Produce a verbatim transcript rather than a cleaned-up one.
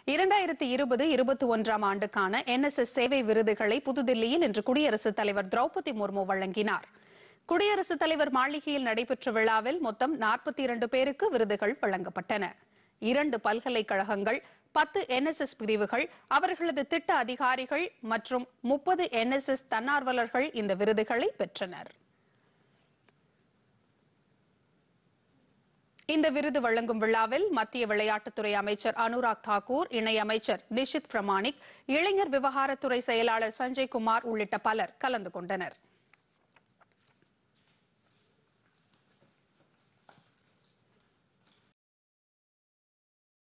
இரண்டாயிரத்து இருபது இருபத்தி ஒன்றாம் ஆண்டுக்கான என் எஸ் எஸ் சேவை விருதுகளை புதுதில்லியில் இன்று குடியரசுத் தலைவர் திரௌபதி முர்மு வழங்கினார். குடியரசுத் தலைவர் மாளிகையில் நடைபெற்ற விழாவில் மொத்தம் நாற்பத்தி இரண்டு பேருக்கு விருதுகள் வழங்கப்பட்டன. இரண்டு பல்கலைக்கழகங்கள், பத்து என் எஸ் எஸ் பிரிவுகள், அவர்களது திட்ட அதிகாரிகள் மற்றும் முப்பது என் எஸ் எஸ் தன்னார்வலர்கள் இந்த விருதுகளை பெற்றனர். இந்த விருது வழங்கும் விழாவில் மத்திய விளையாட்டுத்துறை அமைச்சர் அனுராக் தாக்கூர், இணையமைச்சர் நிஷித் பிரமாணிக், இளைஞர் விவகாரத்துறை செயலாளர் சஞ்சய் குமார் உள்ளிட்ட பலர் கலந்து கொண்டனர்.